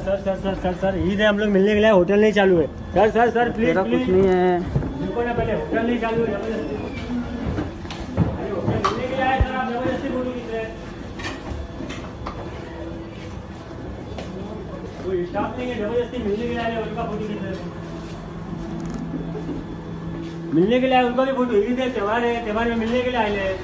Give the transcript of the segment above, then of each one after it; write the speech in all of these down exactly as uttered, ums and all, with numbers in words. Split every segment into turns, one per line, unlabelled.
Sir sir sir sir sir Eid है, हम लोग मिलने के लिए होटल नहीं चालू है। सर सर सर प्लीज
कुछ नहीं है।
देखो ना, पहले होटल नहीं चालू है, जबरदस्ती होटल मिलने के लिए आए सर, आप जबरदस्ती फोटो खींच रहे हैं। कोई स्टाफ नहीं है, जबरदस्ती मिलने के लिए आए, उनका फोटो खींच रहे हैं। मिलने के लिए आए उनका भी फोटो, ईद है, त्योहार है, त्योहार में मिलने के लिए आए हैं।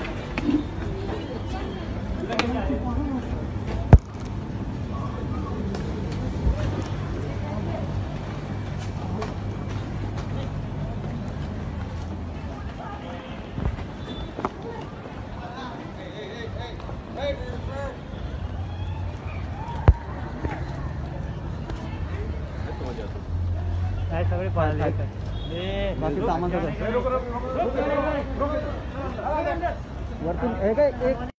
सगळे पाहिजे बाकी सामान वरतून एक एक